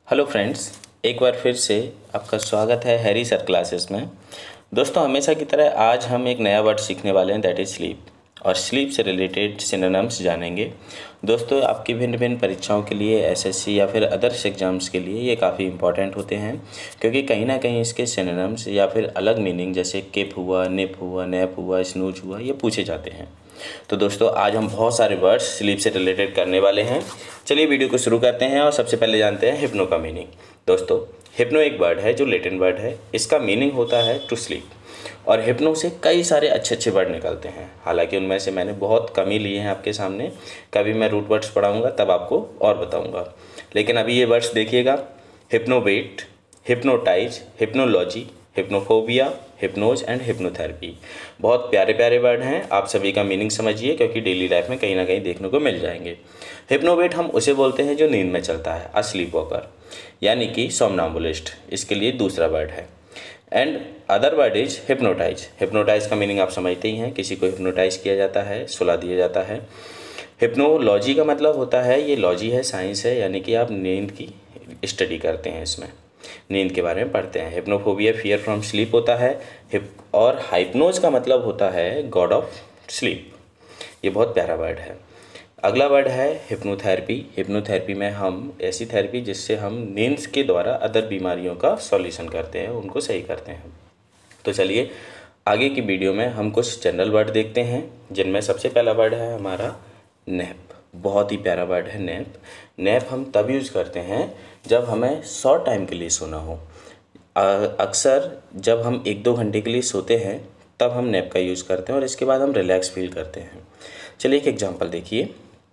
Hello friends, एक बार फिर से आपका स्वागत है हैरी सर क्लासेस में। दोस्तों, हमेशा की तरह आज हम एक नया वर्ड सीखने वाले हैं, दैट इज़ स्लीप। और स्लीप से रिलेटेड सिनोनिम्स जानेंगे। दोस्तों, आपकी भिन्न भिन्न परीक्षाओं के लिए, एसएससी या फिर अदर्स एग्जाम्स के लिए ये काफ़ी इंपॉर्टेंट होते हैं, क्योंकि कहीं ना कहीं इसके सिनोनिम्स या फिर अलग मीनिंग जैसे किप हुआ, निप हुआ, नैप हुआ, स्नूज हुआ, ये पूछे जाते हैं। तो दोस्तों, आज हम बहुत सारे वर्ड्स स्लीप से रिलेटेड करने वाले हैं। चलिए वीडियो को शुरू करते हैं और सबसे पहले जानते हैं हिप्नो का मीनिंग। दोस्तों, हिप्नो एक वर्ड है जो लैटिन वर्ड है। इसका मीनिंग होता है टू स्लीप। और हिप्नो से कई सारे अच्छे अच्छे वर्ड निकलते हैं। हालांकि उनमें से मैंने बहुत कम ही लिए हैं आपके सामने। कभी मैं रूट वर्ड्स पढ़ाऊँगा तब आपको और बताऊँगा, लेकिन अभी ये वर्ड्स देखिएगा। Hypnovate, hypnotize, hypnology, hypnophobia, hypnos and hypnotherapy. बहुत प्यारे प्यारे वर्ड हैं। आप सभी का मीनिंग समझिए, क्योंकि डेली लाइफ में कहीं ना कहीं देखने को मिल जाएंगे। हिप्नोवेट हम उसे बोलते हैं जो नींद में चलता है, अ स्लीप वॉकर, यानी कि सोमनाम्बुलिस्ट। इसके लिए दूसरा वर्ड है। And other word is hypnotize. Hypnotize का मीनिंग आप समझते ही हैं, किसी को हिप्नोटाइज किया जाता है, सुला दिया जाता है। हिप्नोलॉजी का मतलब होता है, ये लॉजी है, साइंस है, यानी कि आप नींद की स्टडी करते हैं, इसमें नींद के बारे में पढ़ते हैं। हिप्नोफोबिया फियर फ्रॉम स्लीप होता है। और हाइप्नोज का मतलब होता है गॉड ऑफ स्लीप। ये बहुत प्यारा वर्ड है। अगला वर्ड है हिप्नोथेरेपी। हिप्नोथेरेपी में हम ऐसी थेरेपी जिससे हम नींद के द्वारा अदर बीमारियों का सॉल्यूशन करते हैं, उनको सही करते हैं। तो चलिए आगे की वीडियो में हम कुछ जनरल वर्ड देखते हैं, जिनमें सबसे पहला वर्ड है हमारा नैप। बहुत ही प्यारा वर्ड है नैप। नैप हम तब यूज़ करते हैं जब हमें शॉर्ट टाइम के लिए सोना हो। अक्सर जब हम 1-2 घंटे के लिए सोते हैं तब हम नैप का यूज़ करते हैं और इसके बाद हम रिलैक्स फील करते हैं। चलिए एक एग्जांपल देखिए।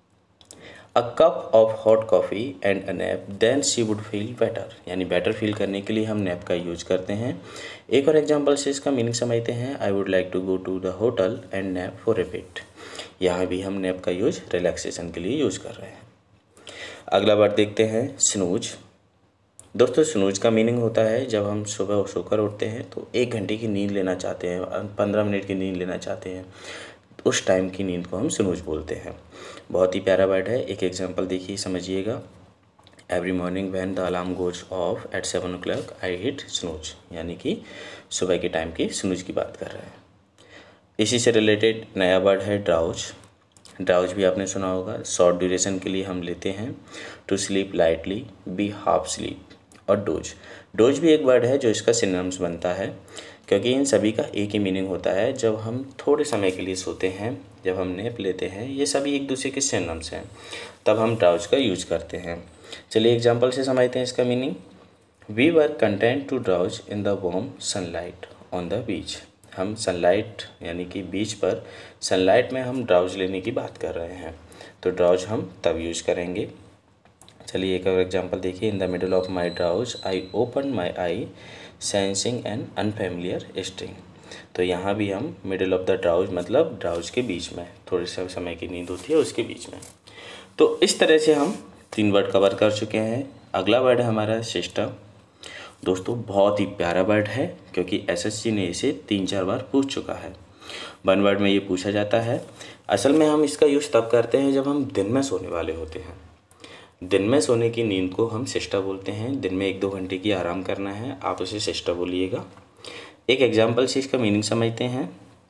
A cup of hot coffee and a nap then she would feel better, यानी बेटर फील करने के लिए हम नैप का यूज़ करते हैं। एक और एग्जांपल से इसका मीनिंग समझते हैं। I would like to go to the hotel and nap for a bit. यहाँ भी हम नैप का यूज़ रिलैक्सेशन के लिए यूज़ कर रहे हैं। अगला वर्ड देखते हैं स्नूज। दोस्तों, स्नूज का मीनिंग होता है जब हम सुबह सोकर उठते हैं तो 1 घंटे की नींद लेना चाहते हैं, 15 मिनट की नींद लेना चाहते हैं, उस टाइम की नींद को हम स्नूज बोलते हैं। बहुत ही प्यारा वर्ड है। एक एग्जांपल देखिए, समझिएगा। Every morning when the alarm goes off at 7 o'clock I hit snooze, यानी कि सुबह के टाइम की स्नूज की बात कर रहे हैं। इसी से रिलेटेड नया वर्ड है ड्राउज। ड्राउज भी आपने सुना होगा। शॉर्ट ड्यूरेशन के लिए हम लेते हैं to sleep lightly, be half sleep. और डोज, डोज भी एक वर्ड है जो इसका सिनोनिम्स बनता है, क्योंकि इन सभी का एक ही मीनिंग होता है। जब हम थोड़े समय के लिए सोते हैं, जब हम नैप लेते हैं, ये सभी एक दूसरे के सिनोनिम्स हैं, तब हम ड्राउज का यूज करते हैं। चलिए एग्जाम्पल से समझते हैं इसका मीनिंग। We were content to drowse in the warm sunlight on the beach. हम सनलाइट यानी कि बीच पर सनलाइट में हम ड्राउज लेने की बात कर रहे हैं, तो ड्राउज हम तब यूज़ करेंगे। चलिए एक और एग्जांपल देखिए। In the middle of my drowse I open my eye sensing an unfamiliar string. तो यहाँ भी हम मिडल ऑफ द ड्राउज मतलब ड्राउज के बीच में, थोड़े से समय की नींद होती है उसके बीच में। तो इस तरह से हम 3 वर्ड कवर कर चुके हैं। अगला वर्ड है हमारा सिस्टम। दोस्तों, बहुत ही प्यारा वर्ड है, क्योंकि एसएससी ने इसे 3-4 बार पूछ चुका है। 1 वर्ड में ये पूछा जाता है। असल में हम इसका यूज़ तब करते हैं जब हम दिन में सोने वाले होते हैं। दिन में सोने की नींद को हम सिस्टा बोलते हैं। दिन में 1-2 घंटे की आराम करना है, आप उसे सिस्टा बोलिएगा। एक एग्जाम्पल से इसका मीनिंग समझते हैं।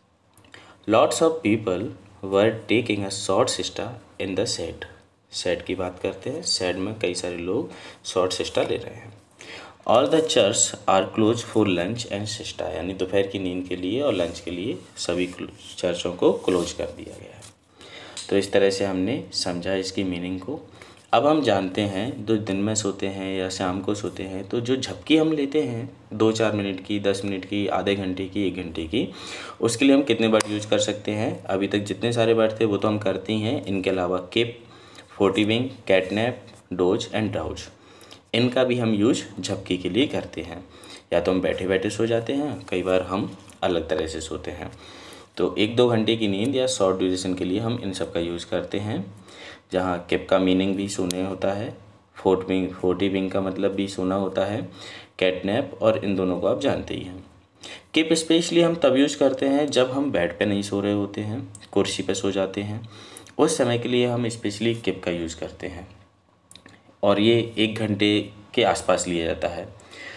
Lots of people were taking a short siesta in the shade. Shade की बात करते हैं। शेड में कई सारे लोग शॉर्ट सिस्टा ले रहे हैं। All the church are close for lunch and siesta, यानी दोपहर की नींद के लिए और लंच के लिए सभी चर्चों को क्लोज कर दिया गया है। तो इस तरह से हमने समझा इसकी मीनिंग को। अब हम जानते हैं, जो दिन में सोते हैं या शाम को सोते हैं, तो जो झपकी हम लेते हैं 2-4 मिनट की, 10 मिनट की, आधे घंटे की, 1 घंटे की, उसके लिए हम कितने वर्ड यूज कर सकते हैं। अभी तक जितने सारे वर्ड थे वो तो हम करते ही हैं। इनके अलावा kip, 40 wink, catnap, doze and drowse, इनका भी हम यूज झपकी के लिए करते हैं। या तो हम बैठे बैठे सो जाते हैं, कई बार हम अलग तरह से सोते हैं। तो 1-2 घंटे की नींद या शॉर्ट ड्यूरेशन के लिए हम इन सब का यूज़ करते हैं। जहाँ किप का मीनिंग भी सोने होता है, 40 विंग का मतलब भी सोना होता है, कैटनैप, और इन दोनों को आप जानते ही हैं। किप स्पेशली हम तब यूज़ करते हैं जब हम बेड पे नहीं सो रहे होते हैं, कुर्सी पे सो जाते हैं, उस समय के लिए हम स्पेशली किप का यूज़ करते हैं। और ये 1 घंटे के आसपास लिया जाता है।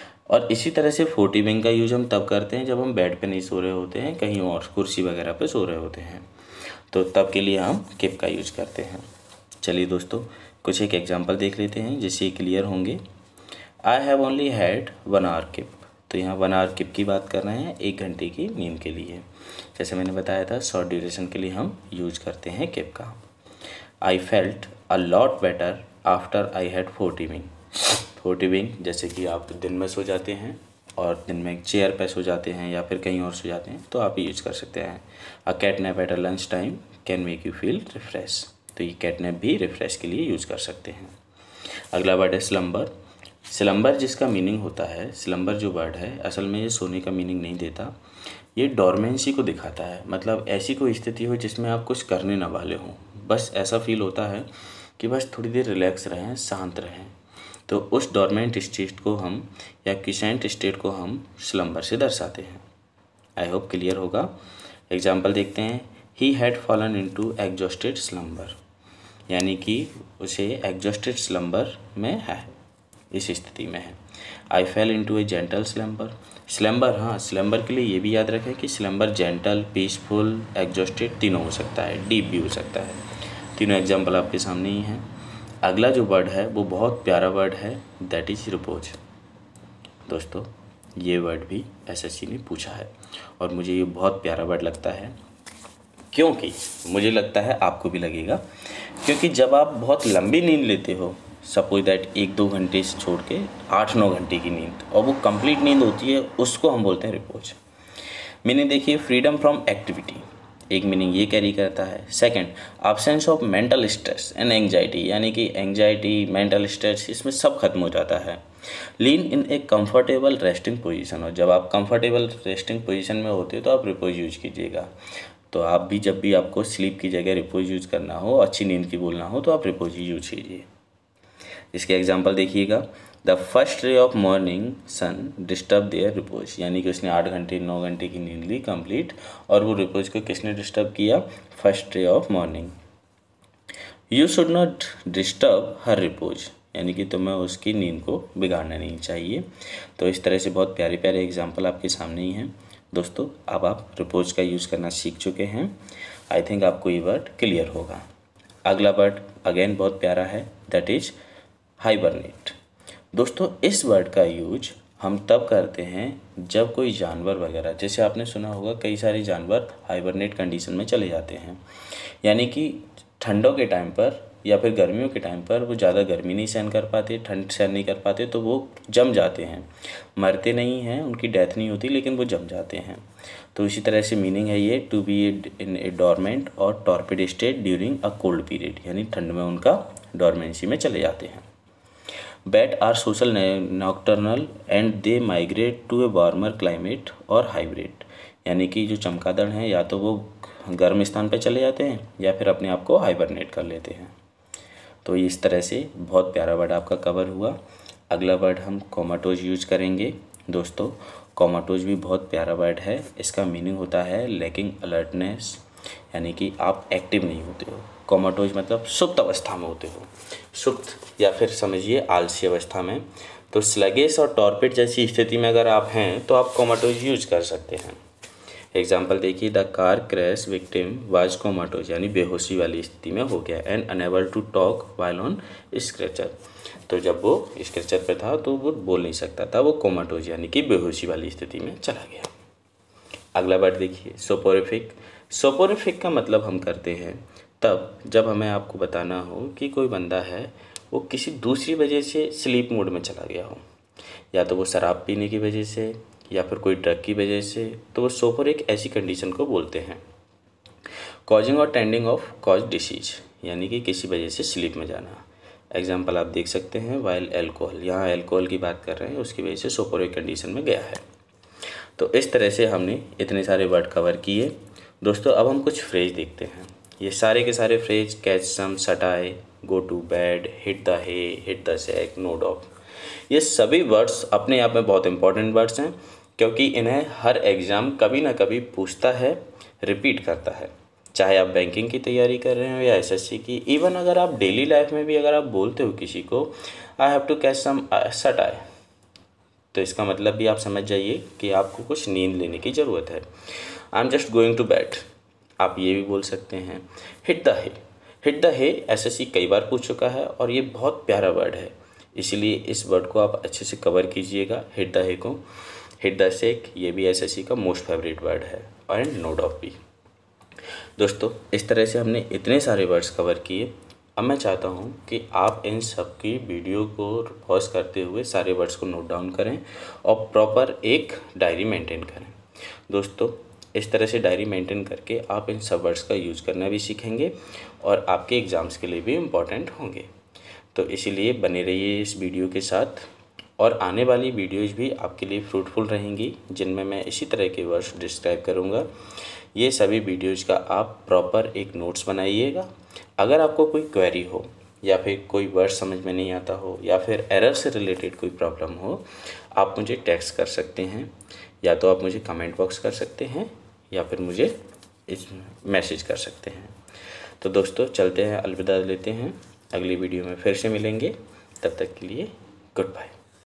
और इसी तरह से फोर्टी विंग का यूज हम तब करते हैं जब हम बेड पे नहीं सो रहे होते हैं, कहीं और कुर्सी वगैरह पे सो रहे होते हैं, तो तब के लिए हम किप का यूज करते हैं। चलिए दोस्तों, कुछ एक एग्जांपल देख लेते हैं जिससे क्लियर होंगे। I have only had 1 hour kip. तो यहाँ 1 आवर किप की बात कर रहे हैं, 1 घंटे की नींद के लिए। जैसे मैंने बताया था, शॉर्ट ड्यूरेशन के लिए हम यूज करते हैं किप का। I felt a lot better after I had 40 wink. 40 wink जैसे कि आप दिन में सो जाते हैं और दिन में एक चेयर पे सो जाते हैं या फिर कहीं और सो जाते हैं, तो आप यूज कर सकते हैं। A cat nap at a lunch time can make you feel refresh. तो ये कैट नैप भी रिफ्रेश के लिए यूज़ कर सकते हैं। अगला वर्ड है स्लम्बर। स्लम्बर जिसका मीनिंग होता है, स्लम्बर जो वर्ड है असल में ये सोने का मीनिंग नहीं देता, ये डॉर्मेंसी को दिखाता है। मतलब ऐसी कोई स्थिति हो जिसमें आप कुछ करने ना वाले हों, बस ऐसा फील होता है कि बस थोड़ी देर रिलैक्स रहें, शांत रहें, तो उस डॉर्मेंट स्टेट को हम या क्विसेंट स्टेट को हम स्लम्बर से दर्शाते हैं। आई होप क्लियर होगा। एग्जाम्पल देखते हैं। He had fallen into exhausted slumber, यानी कि उसे एग्जॉस्टेड स्लम्बर में है, इस स्थिति में है। I fell into a gentle slumber. Slumber, हाँ, स्लम्बर के लिए ये भी याद रखें कि स्लम्बर जेंटल, पीसफुल, एग्जॉस्टेड तीनों हो सकता है, डीप भी हो सकता है। तीनों एग्जाम्पल आपके सामने ही हैं। अगला जो वर्ड है वो बहुत प्यारा वर्ड है, दैट इज़ रिपोज। दोस्तों, ये वर्ड भी एसएससी ने पूछा है और मुझे ये बहुत प्यारा वर्ड लगता है, क्योंकि मुझे लगता है आपको भी लगेगा, क्योंकि जब आप बहुत लंबी नींद लेते हो, सपोज दैट 1-2 घंटे से छोड़ के 8-9 घंटे की नींद, और वो कंप्लीट नींद होती है, उसको हम बोलते हैं रिपोज। मीनिंग देखिए, फ्रीडम फ्रॉम एक्टिविटी, एक मीनिंग ये कैरी करता है। Second, absence of mental stress and anxiety, यानी कि एंग्जाइटी, मेंटल स्ट्रेस, इसमें सब खत्म हो जाता है। Lean in a comfortable resting position, और जब आप कंफर्टेबल रेस्टिंग पोजीशन में होते हो तो आप रिपोज यूज कीजिएगा। तो आप भी जब भी आपको स्लीप की जगह रिपोज यूज करना हो, अच्छी नींद की बोलना हो, तो आप रिपोज ही यूज कीजिए। इसके एग्जाम्पल देखिएगा। The first ray of morning sun disturb their repose, यानी कि उसने 8 घंटे 9 घंटे की नींद ली कंप्लीट, और वो रिपोज को किसने डिस्टर्ब किया? First ray of morning. You should not disturb her repose, यानी कि तुम्हें उसकी नींद को बिगाड़ना नहीं चाहिए। तो इस तरह से बहुत प्यारे प्यारे एग्जाम्पल आपके सामने ही हैं। दोस्तों, अब आप रिपोज का यूज़ करना सीख चुके हैं। आई थिंक आपको ये वर्ड क्लियर होगा। अगला वर्ड अगेन बहुत प्यारा है, दैट इज हाइबरनेट। दोस्तों, इस वर्ड का यूज हम तब करते हैं जब कोई जानवर वगैरह, जैसे आपने सुना होगा कई सारे जानवर हाइबरनेट कंडीशन में चले जाते हैं, यानी कि ठंडों के टाइम पर या फिर गर्मियों के टाइम पर वो ज़्यादा गर्मी नहीं सहन कर पाते, ठंड सहन नहीं कर पाते, तो वो जम जाते हैं। मरते नहीं हैं, उनकी डेथ नहीं होती, लेकिन वो जम जाते हैं। तो इसी तरह से मीनिंग है ये, to be in a dormant और torpid state during a cold period, यानी ठंड में उनका डॉर्मेंसी में चले जाते हैं। Bat are social nocturnal and they migrate to a warmer climate और हाइब्रिड, यानी कि जो चमगादड़ हैं या तो वो गर्म स्थान पर चले जाते हैं या फिर अपने आप को हाइबरनेट कर लेते हैं। तो इस तरह से बहुत प्यारा वर्ड आपका कवर हुआ। अगला वर्ड हम कोमाटोज यूज करेंगे। दोस्तों, कोमाटोज भी बहुत प्यारा वर्ड है। इसका मीनिंग होता है लैकिंग अलर्टनेस, यानी कि आप एक्टिव नहीं होते हो। कोमाटोज मतलब सुप्त अवस्था में होते हो, सुप्त या फिर समझिए आलसी अवस्था में। तो स्लगिश और टॉर्पिड जैसी स्थिति में अगर आप हैं तो आप कोमाटोज यूज कर सकते हैं। एग्जाम्पल देखिए, the car crash victim was comatose, यानी बेहोशी वाली स्थिति में हो गया, and unable to talk while on stretcher. तो जब वो स्क्रेचर पे था तो वो बोल नहीं सकता था, वो कोमाटोज यानी कि बेहोशी वाली स्थिति में चला गया। अगला वर्ड देखिए, सोपोरिफिक। सोपोरिफिक का मतलब हम करते हैं तब जब हमें आपको बताना हो कि कोई बंदा है वो किसी दूसरी वजह से स्लीप मोड में चला गया हो, या तो वो शराब पीने की वजह से या फिर कोई ड्रग की वजह से, तो वो सोपोरिक ऐसी कंडीशन को बोलते हैं। कॉजिंग और टेंडिंग ऑफ कॉज डिसीज, यानी कि किसी वजह से स्लीप में जाना। एग्जाम्पल आप देख सकते हैं, वाइल एल्कोहल, यहाँ एल्कोहल की बात कर रहे हैं, उसकी वजह से सोपोरिक कंडीशन में गया है। तो इस तरह से हमने इतने सारे वर्ड कवर किए। दोस्तों, अब हम कुछ फ्रेज देखते हैं। ये सारे के सारे phrase, catch some, shuteye, go to bed, hit the hay, hit the sack, nod डॉग, ये सभी वर्ड्स अपने आप में बहुत इंपॉर्टेंट वर्ड्स हैं, क्योंकि इन्हें हर एग्ज़ाम कभी ना कभी पूछता है, रिपीट करता है। चाहे आप बैंकिंग की तैयारी कर रहे हो या एसएससी की, इवन अगर आप डेली लाइफ में भी अगर आप बोलते हो किसी को I have to catch some shut, तो इसका मतलब भी आप समझ जाइए कि आपको कुछ नींद लेने की ज़रूरत है। I am just going to bed, आप ये भी बोल सकते हैं। Hit the hay, hit the hay SSC कई बार पूछ चुका है और ये बहुत प्यारा वर्ड है, इसीलिए इस वर्ड को आप अच्छे से कवर कीजिएगा, हिट द हे को। हिट द सेक, ये भी एसएससी का मोस्ट फेवरेट वर्ड है, एंड नो डॉट भी। दोस्तों इस तरह से हमने इतने सारे वर्ड्स कवर किए। अब मैं चाहता हूँ कि आप इन सब की वीडियो को पॉज करते हुए सारे वर्ड्स को नोट डाउन करें और प्रॉपर एक डायरी मेंटेन करें। दोस्तों इस तरह से डायरी मेंटेन करके आप इन सब वर्ड्स का यूज़ करना भी सीखेंगे और आपके एग्ज़ाम्स के लिए भी इम्पॉर्टेंट होंगे। तो इसीलिए बने रहिए इस वीडियो के साथ, और आने वाली वीडियोज़ भी आपके लिए फ्रूटफुल रहेंगी, जिनमें मैं इसी तरह के वर्ड्स डिस्क्राइब करूँगा। ये सभी वीडियोज़ का आप प्रॉपर एक नोट्स बनाइएगा। अगर आपको कोई क्वेरी हो या फिर कोई वर्ड समझ में नहीं आता हो या फिर एरर से रिलेटेड कोई प्रॉब्लम हो, आप मुझे टेक्स्ट कर सकते हैं, या तो आप मुझे कमेंट बॉक्स कर सकते हैं या फिर मुझे इस मैसेज कर सकते हैं। तो दोस्तों चलते हैं, अलविदा लेते हैं, अगली वीडियो में फिर से मिलेंगे, तब तक के लिए गुड बाय।